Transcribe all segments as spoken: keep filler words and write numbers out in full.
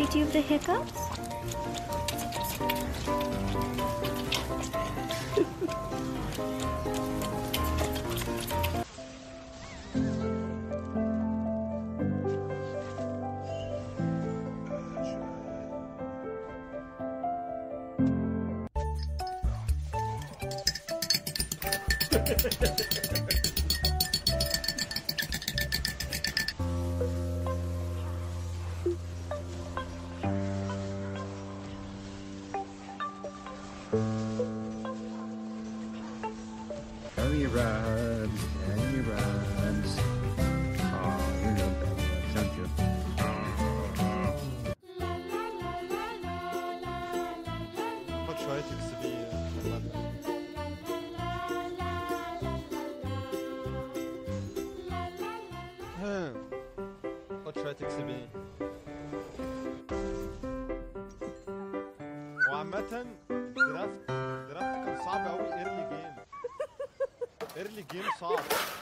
Did you have the hiccups? Harry runs, Harry runs. Oh, you know that one, don't you? خد شوية تكسبيه. ها خد شوية تكسبيه. وعامة درافت درافت كان صعب أوي ايرلي جيم. ايرلي جيم صعب.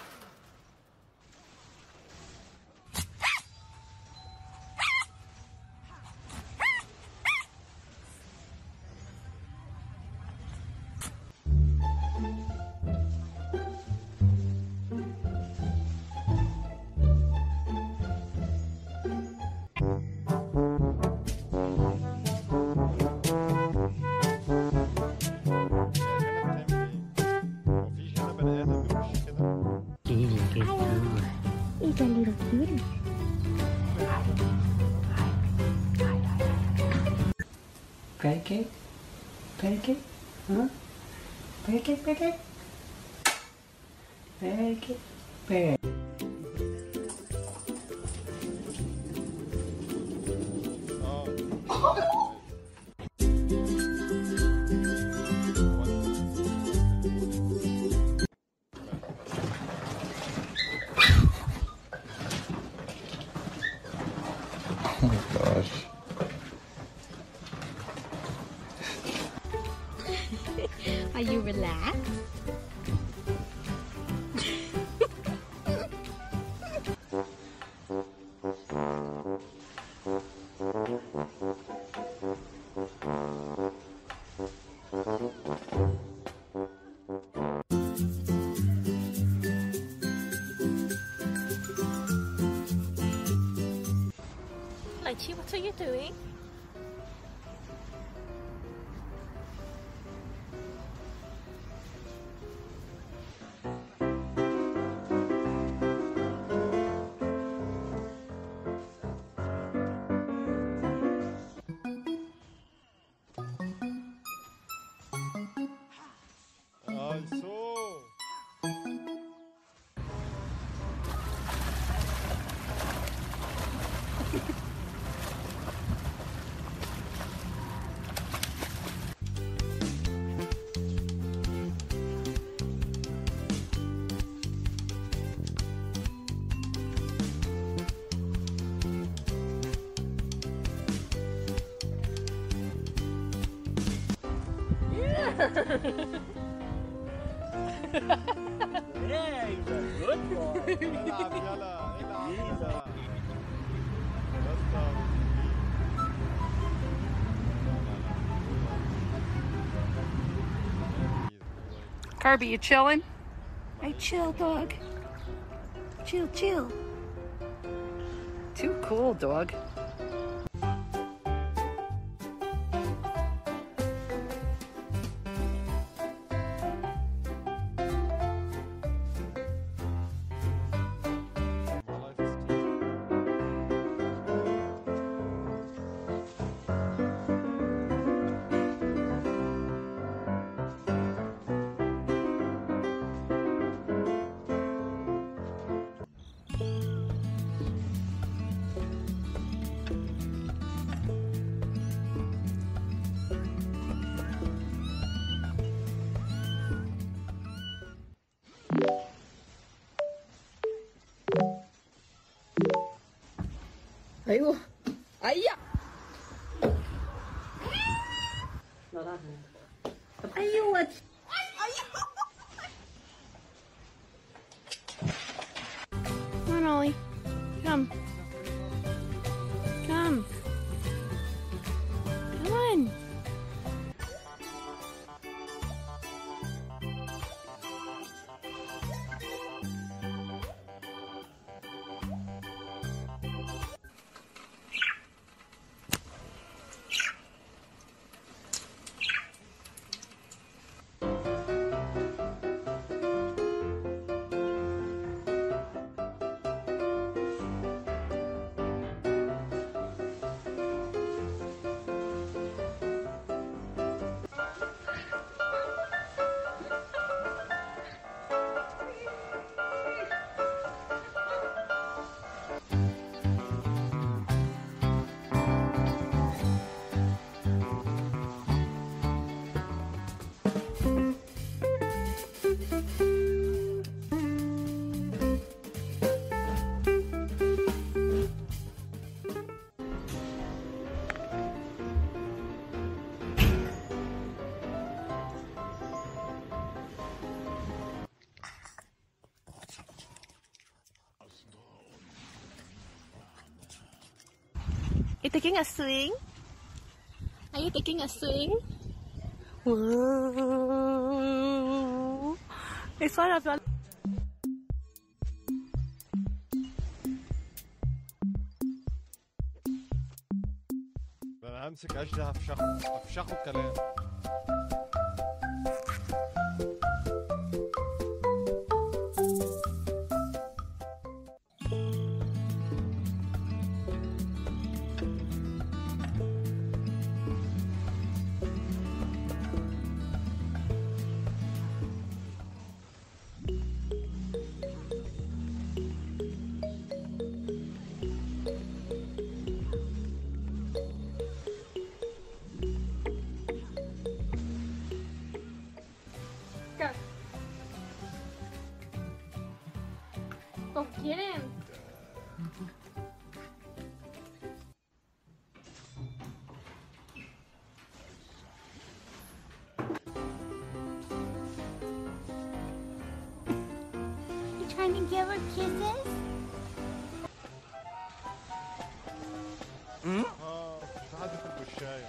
He's a little cutie. Pancake? Pancake? Huh? Pancake, pancake? Pancake, pancake. Oh my gosh. Are you relaxed? Lychee, what are you doing? Yeah, he's a good boy. العب يلا العب يلا. بس Kirby, you chilling? Hey, chill, dog. Chill, chill. Too cool, dog. ايوه ايوه ايوه. Come on, Ollie. Come. Come. taking a swing? Are you taking a swing? Whoa. It's one of your... انا همسك عيش ده هفشخه هفشخه الكلام. Go get him. You trying to give her kisses? اه في حد في البشاية.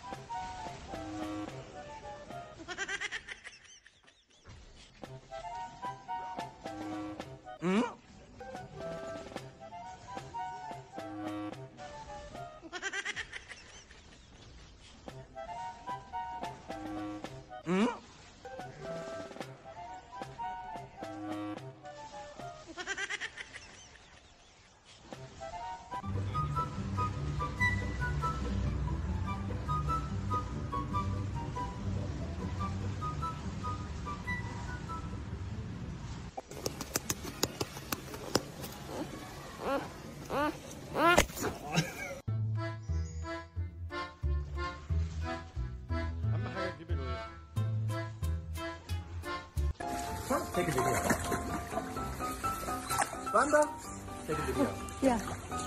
Take a video. Panda, take a video. Yeah.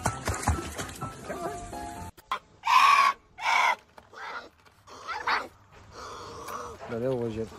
لا ده وجد.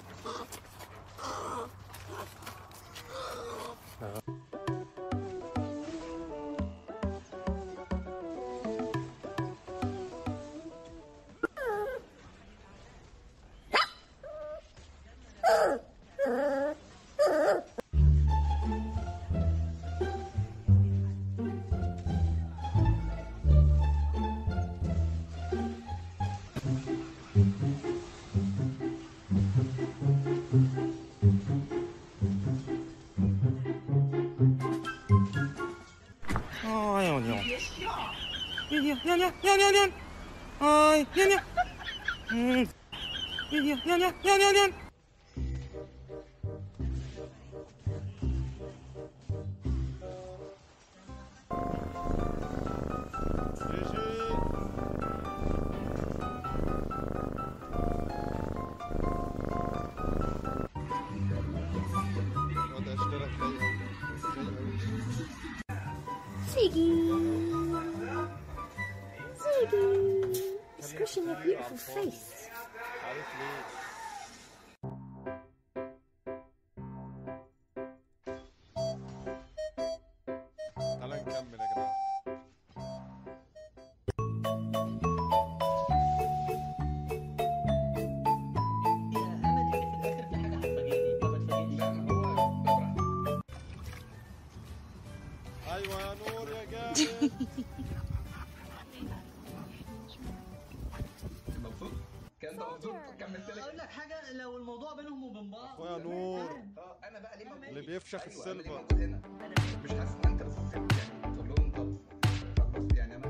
Ziggy! Ziggy! Squishing your beautiful face. عارف ليه؟ تعالى نكمل يا جماعة. ايوه يا نور يا جامد. مبسوط؟ كان انت مبسوط؟ كملت لك. اقول لك حاجه، لو الموضوع بينهم وبين بعض اخويا نور اه انا بقى ليه موجود؟ اللي بيفشخ أيوة، أنا ليه السيلفر. موجود هنا؟ مش حاسس ان انت بس يعني تقول لهم طب بص يعني انا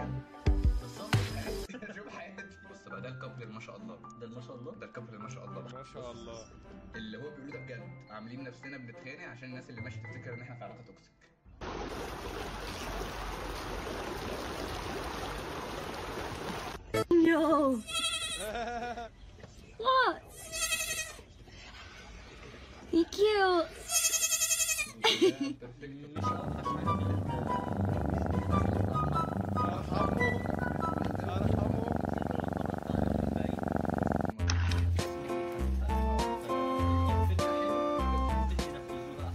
شوف حياتي. بص بقى ده الكابل ما شاء الله، ده ما شاء الله، ده الكابل ما شاء الله ما شاء الله. اللي هو بيقولوا ده بجد، عاملين نفسنا بنتخانق عشان الناس اللي ماشيه تفتكر ان احنا في علاقه توكسيك. No! What? You cute!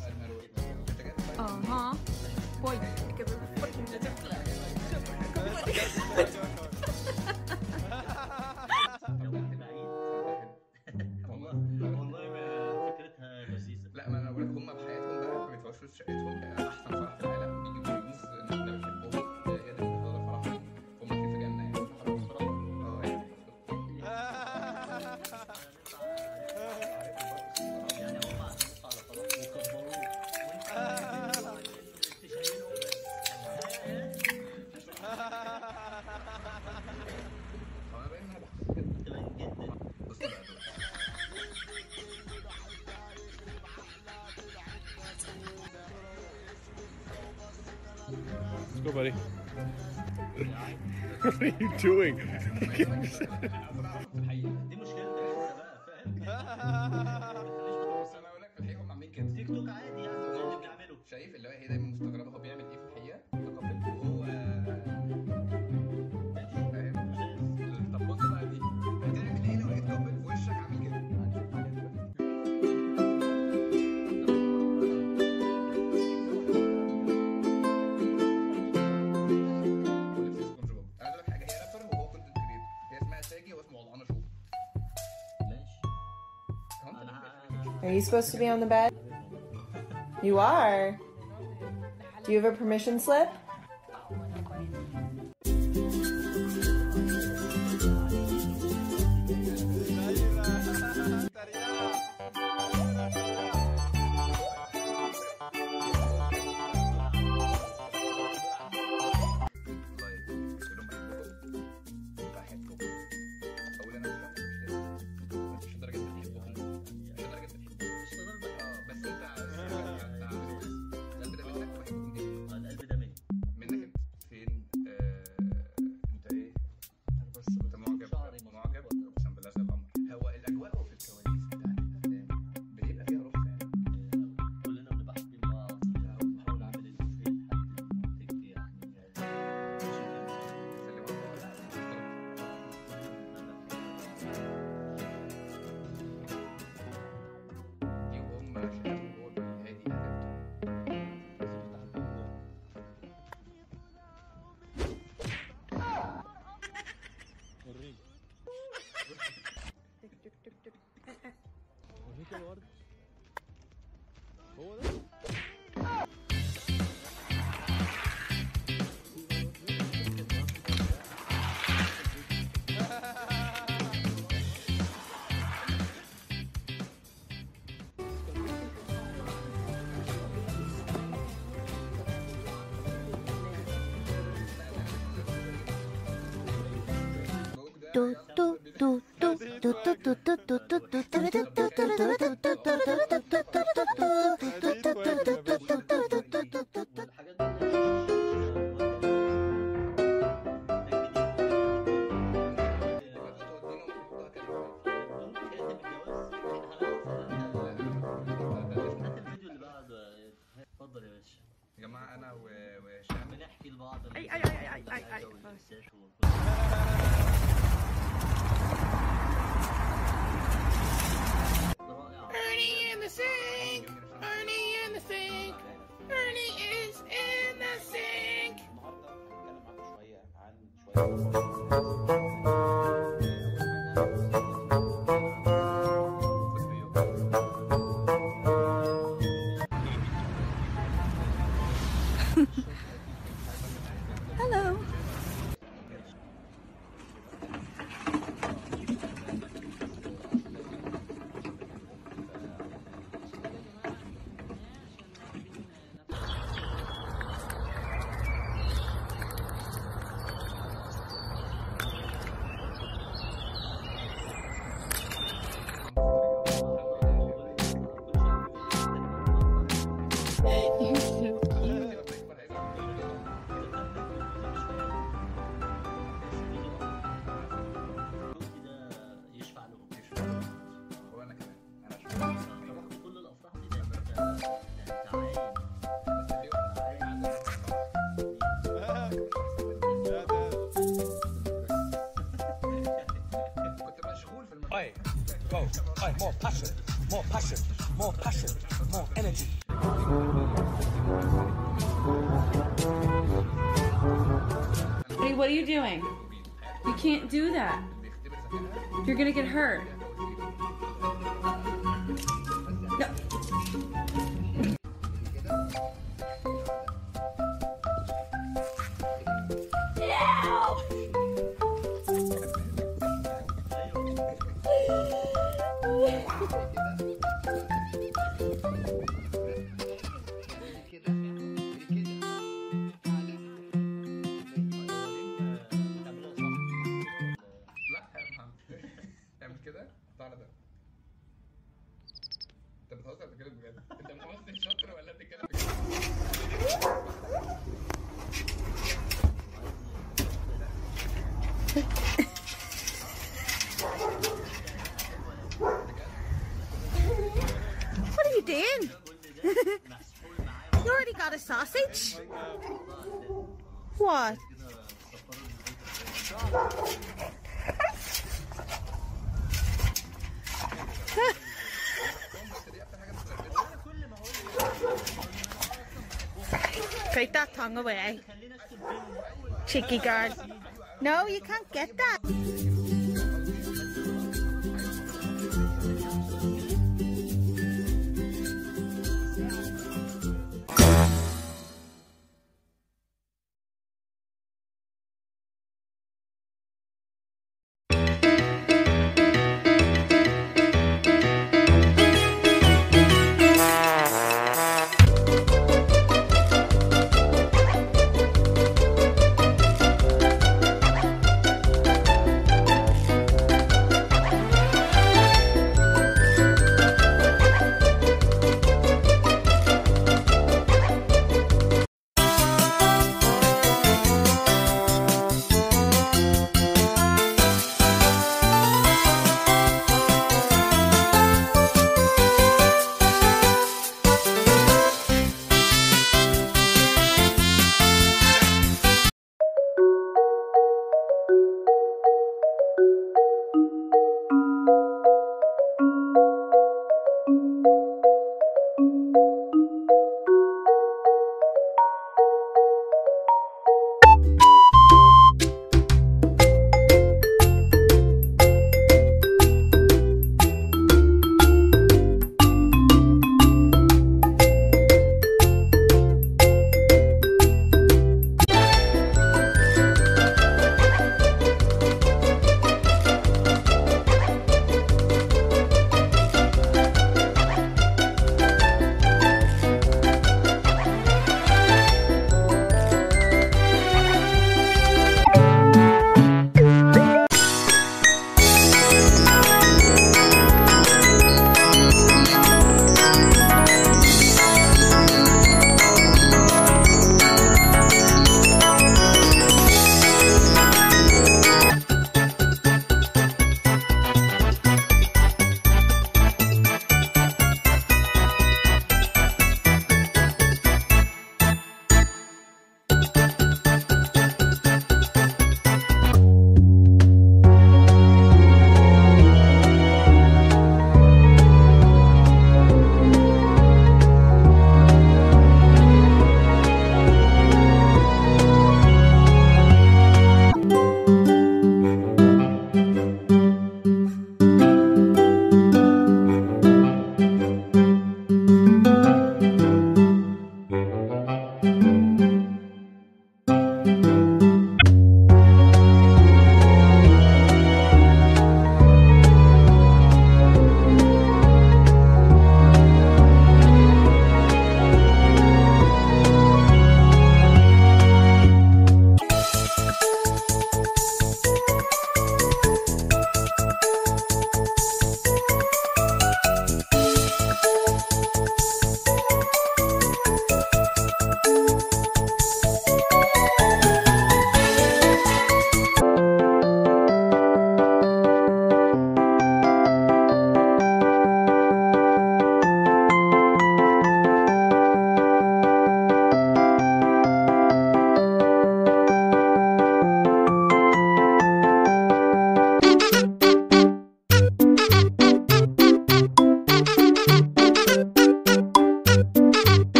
Uh-huh. Boy, والله والله ما فكرتها لذيذه. لا ما انا بقول لك هم بحياتهم بقى ما بيدفعوش فلوس شقتهم، احسن فرح في العالم بيجيبوا ريوز ان احنا بنحبهم، هي دي هذا فرحهم، هم في جنه يعني. اه يعني يعني هم عزموك على فرح وكبروك وانت كنت شايلهم هو انا باين ان انا بحكي كده. كنت باين جدا. بص بقى دول Let's go, buddy. What are you doing? دي مشكلتك انت بقى فاهم؟ انا اقول لك في الحقيقه هم عاملين كده. تيك توك عادي يعني زي اللي بنعمله. شايف اللي هو هي دايما مستغربه هو بيعمل ايه في الحقيقه، تقبل وهو فاهم. طب بص بقى دي هتعمل ايه لو لقيت تقبل في وشك عامل كده؟ انا اقول لك حاجه، هي رابر وهو كونتنت كريتور، هي اسمها ساجي واسمه والله شوف. ماشي. Are you supposed to be on the bed? You are. Do you have a permission slip? وريك الورد هو ده. يا جماعه انا وهشام بنحكي لبعض. اي اي اي اي اي اي Ernie in the sink! Ernie in the sink! Ernie is in the sink! Hello. Hey, go. Hey, more passion, more passion, more passion, more energy. Pretty what are you doing? You can't do that. You're gonna get hurt. No. تعمل كده تعالى ده. انت بتهزر بجد بجد؟ انت ممثل شاطر ولا بتتكلم What are you doing? You already got a sausage? What? Take that tongue away. Cheeky girl. No, you can't get that.